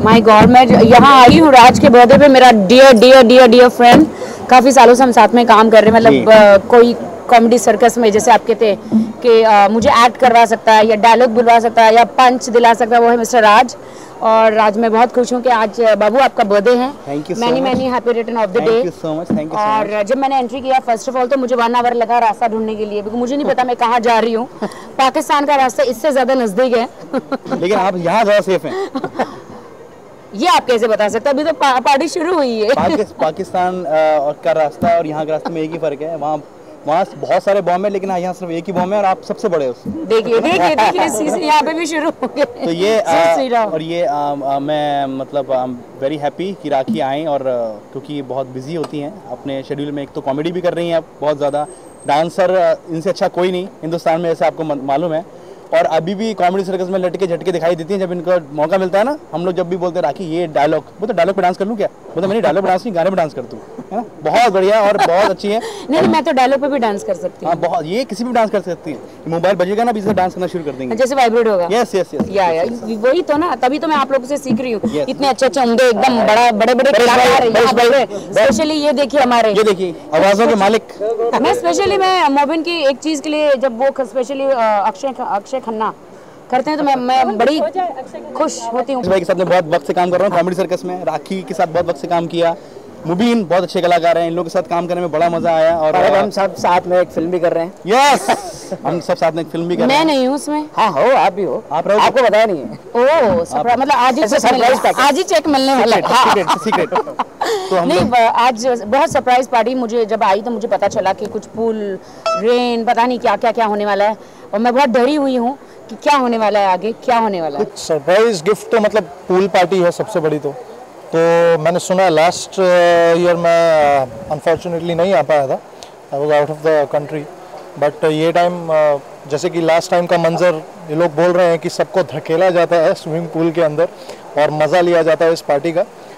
My God, मैं यहाँ आई हूँ राज के बर्थडे पे। मेरा dear dear dear dear friend, काफ़ी सालों से हम साथ में काम कर रहे हैं। मतलब कोई कॉमेडी सर्कस में जैसे आपके थे कि मुझे एक्ट करवा सकता है या डायलॉग बुलवा सकता है या पंच दिला सकता है, वो है मिस्टर राज। और राज मैं बहुत खुश हूँ कि आज बाबू आपका बर्थडे है। Many many happy return of the day. और जब मैंने एंट्री किया फर्स्ट ऑफ ऑल तो मुझे 1 आवर लगा रास्ता ढूंढने के लिए, क्योंकि मुझे नहीं पता मैं कहाँ जा रही हूँ। पाकिस्तान का रास्ता इससे ज़्यादा नज़दीक है। लेकिन आप यहाँ ज़्यादा सेफ हैं। ये आप कैसे बता सकते हैं? अभी तो पार्टी शुरू हुई है। पाकिस्तान का रास्ता और यहाँ के रास्ते में एक ही फ़र्क है। वहाँ बहुत सारे बॉम्ब है, लेकिन यहाँ सिर्फ एक ही बॉम्ब है और आप सबसे बड़े हो उससे। देखिए देखिए देखिए, यहाँ पे भी शुरू हो गए। तो ये और ये मैं मतलब आई एम वेरी हैप्पी कि राखी आएँ। और क्योंकि बहुत बिजी होती हैं अपने शेड्यूल में। एक तो कॉमेडी भी कर रही हैं आप बहुत ज़्यादा, डांसर इनसे अच्छा कोई नहीं हिंदुस्तान में, ऐसे आपको मालूम है। और अभी भी कॉमेडी सर्कस में लटके झटके दिखाई देती हैं जब इनका मौका मिलता है ना। हम लोग जब भी बोलते हैं राखी ये डायलॉग, वो तो डायलॉग पे डांस कर लूँ क्या? वो तो मैंने डायलॉग पे डांस नहीं, गाने पे डांस कर दूँ, है ना। बहुत बढ़िया और बहुत अच्छी है। नहीं, मैं तो डायलॉग पे भी डांस कर सकती हूँ। हाँ, बहुत, ये किसी भी डांस कर सकती है। मोबाइल बजेगा ना, अभी से डांस करना शुरू कर देंगे, जैसे वाइब्रेट होगा। यस यस यस, या वही तो ना, तभी तो मैं आप लोगों से सीख रही हूँ। इतने अच्छे अच्छे उम्दे एकदम बड़े बड़े कलाकार। स्पेशली ये देखिए हमारे, ये देखिए आवाज़ों के मालिक। मैं स्पेशली मैं मोबिन की एक चीज़ के लिए, जब वो स्पेशली अक्षय खन्ना करते हैं तो मैं बड़ी खुश होती हूँ। भाई के साथ मैं बहुत वक्त से काम कर रहा हूँ कॉमेडी सर्कस में। राखी के साथ बहुत वक्त से काम किया। मुबीन बहुत अच्छे कलाकार हैं, इन लोगों के साथ काम करने में बड़ा मजा आया। और हम सब साथ में एक फिल्म भी कर रहे हैं। यस, हम सब साथ में एक फिल्म भी कर रहे हैं। मैं नहीं हूँ उसमें। हाँ हो, आप भी हो। आप रहो, आपको बताया नहीं है। ओह सरप्राइज, मतलब आज ही चेक मिलने वाला है। सीक्रेट। तो हम नहीं, आज बहुत सरप्राइज पार्टी। मुझे जब आई तो मुझे पता चला कि कुछ पूल रेन पता नहीं क्या क्या क्या होने वाला है, और मैं बहुत डरी हुई हूँ कि क्या होने वाला है, आगे क्या होने वाला है। कुछ सरप्राइज गिफ्ट तो मतलब पूल पार्टी है सबसे बड़ी। तो मैंने सुना लास्ट ईयर मैं अनफॉर्चुनेटली नहीं आ पाया था, I was out of the country. But ये टाइम जैसे कि लास्ट टाइम का मंजर, ये लोग बोल रहे हैं कि सबको धकेला जाता है स्विमिंग पूल के अंदर और मज़ा लिया जाता है इस पार्टी का।